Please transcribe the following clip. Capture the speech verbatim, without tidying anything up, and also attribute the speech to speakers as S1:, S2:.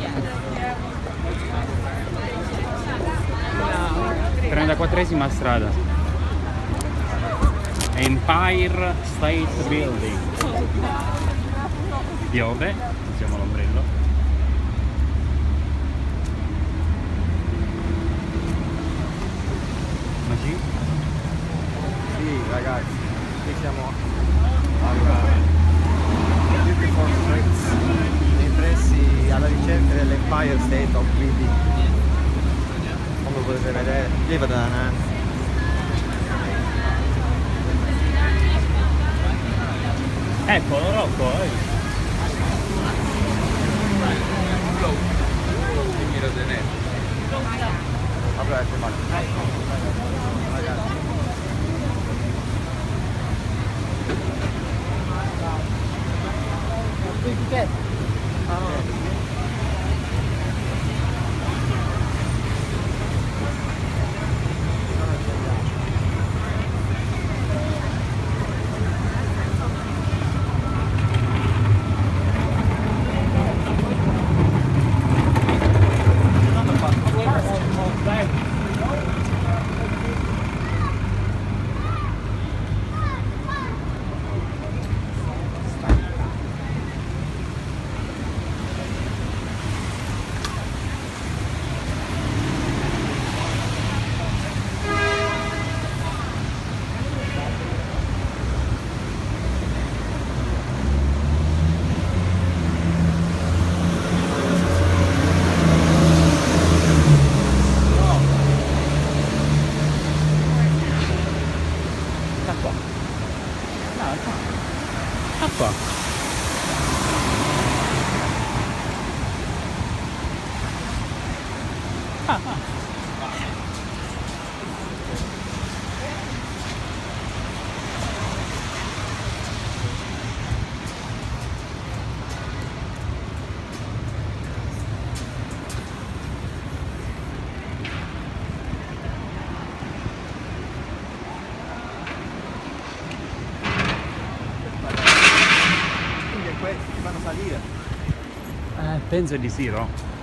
S1: trentaquattresima strada. Empire State Building. Piove, usiamo l'ombrello. Ma sì?
S2: Sì, ragazzi, qui siamo alla Beautiful Streets, nei pressi alla ricerca dell'Empire State of Building. Come potete vedere, lì vado davanti.
S1: Eccolo Rocco, eh.
S2: Vabbè, che male.
S1: Acqua. Ah, ah.
S2: Quindi è questi, ti fanno salire.
S1: Eh, penso di sì, no?